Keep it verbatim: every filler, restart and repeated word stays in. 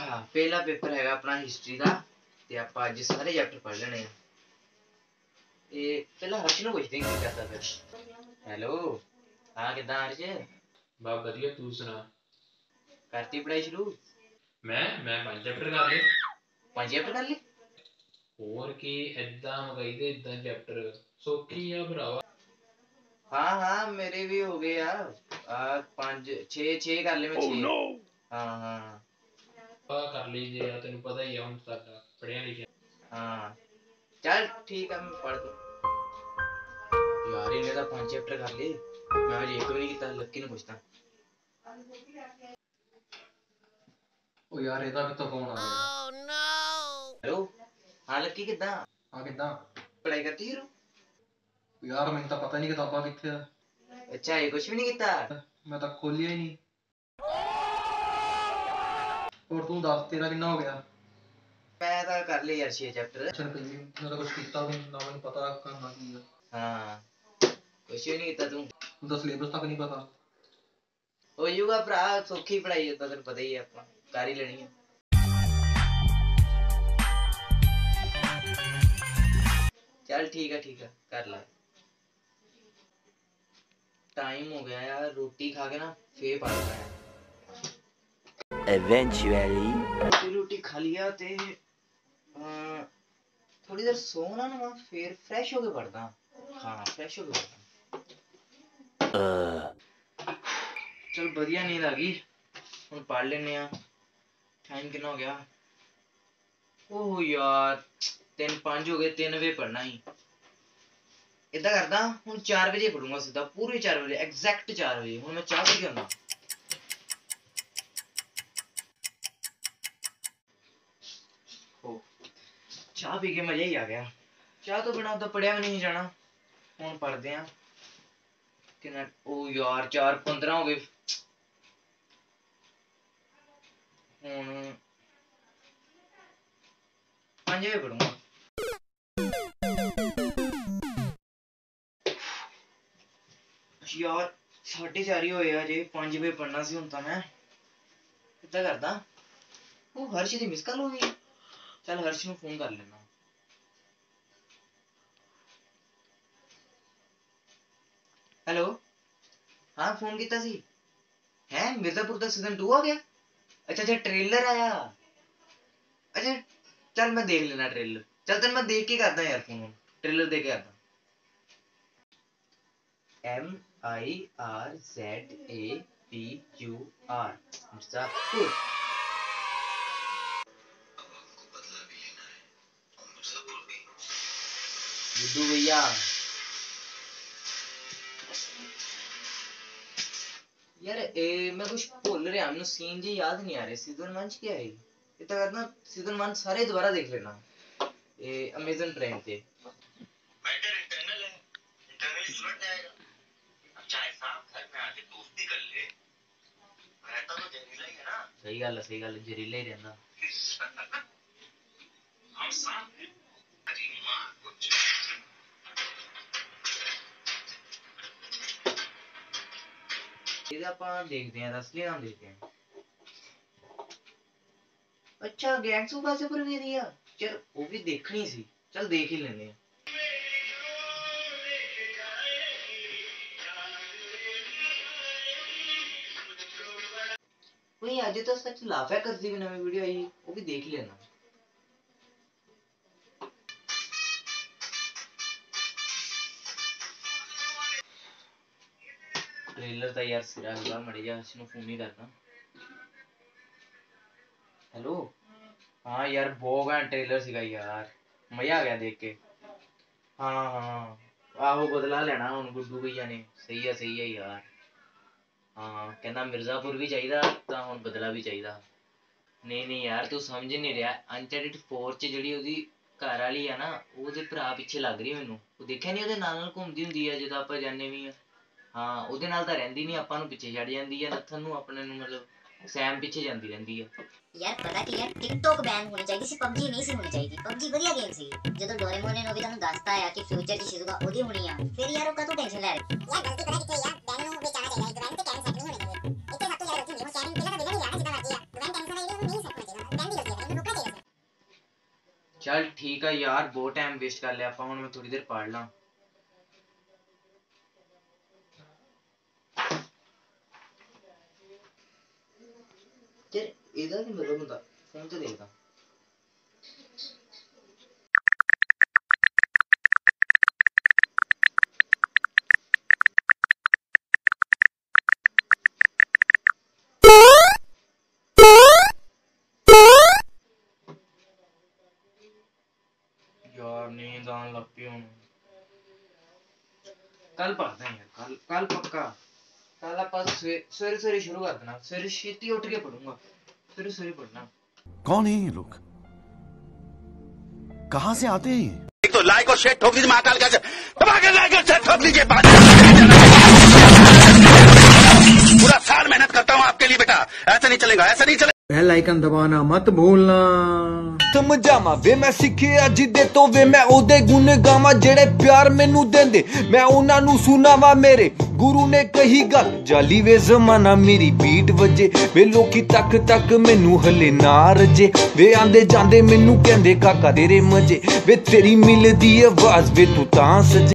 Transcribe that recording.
पहला पेपर हैगा अपना हिस्ट्री का ते आपां अज सारे चैप्टर पढ़ लेने आ। ए पहला हर्ष नूं पुछदे की करदा फिर। हेलो हाँ किदां हर्ष? बस वधिया तू सुना। करती पढ़ाई शुरू? मैं मैं पंज चैप्टर कर ले। पंज चैप्टर कर ले? होर की इदां मगाई दे इदां चैप्टर सौखी आ भरावा। हाँ हाँ मेरे भी हो गए यार। आ पांच छे छे कर ले मैं छे। oh, no. हाँ हाँ कर लीजिए यार तेन पता ही है हम साडा पढ़िया लिखिया। हाँ चल ठीक है मैं पढ़ दूं यार। इन्हें तो पांच चैप्टर कर ले मैं आज एक भी नहीं किया। लक्की ने पूछता ओ यार ਇਹਦਾ ਕਿੱਥੋਂ फोन आ गया। oh, no. हेलो हाँ लक्की किदां? हाँ किदां पढ़ाई करती है यार मैंने तो पता नहीं किताबा कित्थे आ। अच्छा ये कुछ भी नहीं किया? मैं तो खोलिया ही नहीं। और तू दस तेरा कितना हो गया? मैं तो कर ले यार छह चैप्टर। अच्छा पहले मैं तो कुछ किया भी ना मैंने पता करना की है। हां कुछ भी नहीं किया तू? तू तो सिलेबस तक नहीं पता हो जाऊगा भरा। सौखी पढ़ाई है तो तेरे पता ही है अपना कर ही लेनी है। चल ठीक है ठीक है कर ला। टाइम हो गया यार रोटी खा के ना फिर पढ़ना है। Eventually रोटी खा लिया ते थोड़ी देर सोना ना फिर फ्रेश होके पढ़दा। हाँ फ्रेश होके पढ़दा। चल बढ़िया नींद आ गई हुण पढ़ लेने आ। टाइम कितना हो गया? ओह यार तीन पांच हो गए। तीन बजे पढ़ना ही। इदा करदा हुण चार बजे पढ़ूंगा सीधा पूरे चार बजे एग्जैक्ट चार बजे। हुण मैं चाह पी के आना। चाह पी के मजा ही आ गया। चाह तो बिना तो पढ़िया भी नहीं जाना। हुण पढ़दे हैं कितना। ओ यार चार पंद्रह हो गए। हुण पांच बजे पढ़ूंगा। यार साढ़े चार ही होए अजे पांच बजे पढ़ना सी। हुण तां मैं इदा करदा ओ हर्ष दी मिस कॉल हो गई। चल हर्ष नूं फोन कर लेना। हेलो हाँ फोन किया सी है मिर्जापुर का सीजन टू आ गया। अच्छा अच्छा ट्रेलर आया। अच्छा चल मैं देख लेना ट्रेलर। चल तेन मैं देख के करदा यार फोन। ट्रेलर देख के करदा। M I R Z A P Q R Mirzapur. बुद्धू भैया यार ए, मैं कुछ भूल रहा मैं सीन जी याद नहीं आ रहे। सीजन वन क्या है इतना करना। सीजन वन सारे दोबारा देख लेना ए अमेज़न प्राइम पे। मैटर इंटरनल है इंटरनली सुलट जाएगा। अब चाहे साहब घर में आके दोस्ती कर ले रहता तो जहरीला ही है ना। सही गल है सही गल है जहरीला ही रहना। हम साथ हैं अरे मां कुछ इधर अपन देखते हैं असली नाम देखते हैं। अच्छा गैंग्स का से पर भी दिया। चल वो भी देखनी सी। चल देख ही लेने हैं। वही आज तो सच लाफा करती भी नवी वीडियो आई वो भी देख लेना। ट्रेलर तो यार सिरा होगा मड़ी जा इसनु फोन ही करना। हेलो हाँ यार बहुत घैंट ट्रेलर सीगा यार मजा आ गया देख के। हाँ हाँ आहो बदला लेना हुण गुड्डू भैया ने। सही है सही है यार। हाँ कहना मिर्जापुर भी चाहिए तो हुण बदला भी चाहिए। नहीं नहीं यार तू समझ नहीं रहा। अनचार्टेड फोर च जिहड़ी ओहदी घर वाली है ना ਉਹਦੇ ਭਰਾ ਪਿੱਛੇ ਲੱਗ ਰਹੀ ਮੈਨੂੰ। ਉਹ ਦੇਖਿਆ ਨਹੀਂ ਉਹਦੇ ਨਾਲ ਨਾਲ ਘੁੰਮਦੀ ਹੁੰਦੀ ਹੈ ਜਦੋਂ ਆਪਾਂ ਜਾਂਦੇ ਵੀ ਆ। ਹਾਂ ਉਹਦੇ ਨਾਲ ਤਾਂ ਰਹਿੰਦੀ ਨਹੀਂ ਆਪਾਂ ਨੂੰ ਪਿੱਛੇ ਛੱਡ ਜਾਂਦੀ ਹੈ ਨੱਥਨ ਨੂੰ ਆਪਣੇ ਨੂੰ ਮਤਲਬ ਸੈਮ ਪਿੱਛੇ ਜਾਂਦੀ ਰਹਿੰਦੀ ਹੈ। यार पता की यार टिकटॉक बैन होनी चाहिए सी पबजी नहीं सी होनी चाहिए। पबजी बढ़िया गेम सी ਜਦੋਂ ਡੋਰੇਮੋਨ ਨੇ ਨੋਬਿਤਾ ਨੂੰ ਦੱਸਤਾ ਆ ਕਿ ਫਿਊਚਰ 'ਚ ਸ਼ਿਜ਼ੂਕਾ ਉਹਦੀ ਹੋਣੀ ਆ ਫਿਰ ਯਾਰ ਉਹ ਕਾਹਤੋਂ ਟੈਨਸ਼ਨ ਲੈ ਰਹੀ। ਯਾਰ ਗਲਤੀ ਪਤਾ ਕਿੱਥੇ ਯਾਰ ਬੈਨ ਨੂੰ ਵਿੱਚ ਆਣਾ ਚਾਹੀਦਾ। ਇੱਕ ਬੈਨ ਤੇ ਕੈਨ ਸੈਟ ਨਹੀਂ ਹੋਣੇ ਚਾਹੀਦੇ। ਇੱਥੇ ਸਭ ਤੋਂ ਜ਼ਿਆਦਾ ਉੱਥੇ ਨਹੀਂ ਉਹ ਸ਼ਹਿਰ ਪਹਿਲਾਂ ਤਾਂ ਵਿਲਨ ਹੀ ਰਹਿਣਾ ਜਿੱਦਾਂ ਮਰਜ਼ੀ ਆ ਬੈਨ ਟੈਨਸ਼ਨ ਦਾ ਇਹ ਨਹੀਂ ਸੈਟ ਹੋਣਾ ਚਾਹੀਦਾ। चल ठीक है यार, बहुत टाइम वेस्ट कर लिया ਆਪਾਂ ਹੁਣ। मैं थोड़ी देर पढ़ ਲਾਂ। यार ਇਹਦਾ ਕੀ ਮਤਲਬ ਹੁੰਦਾ? ਫੋਨ ਤੇ ਦੇਖਦਾ। यार नींद आने लग पई हूँ। कल पढ़ते हैं यार, कल कल पक्का। कल आप सवेरे सवेरे शुरू कर देना, सवेरे छेती उठ के पढ़ूंगा, सवेरे सवेरे पढ़ना। कौन है ये लोग, कहाँ से आते हैं? एक तो लाइक और शेयर ठोक दीजिए, महाकाल का लाइक और शेयर ठोक दीजिए। पूरा साल मेहनत करता हूँ आपके लिए बेटा, ऐसा नहीं चलेगा, ऐसा नहीं चलेगा। बेल आइकन दबाना मत भूलना। समझावा वे मैं सिੱਖਿਆ जिदे तो वे मैं ओदे गुण गावां जेड़े प्यार मैनू देंदे मैं उन्हां नू सुनावा। मेरे गुरु ने कही गल जाली वे जमाना मेरी बीट वजे वे लोकी तक तक मैनू हले ना रजे वे आंदे जांदे मैनू कहंदे काका तेरे मजे वे तेरी मिलदी आवाज वे तू तां सजे।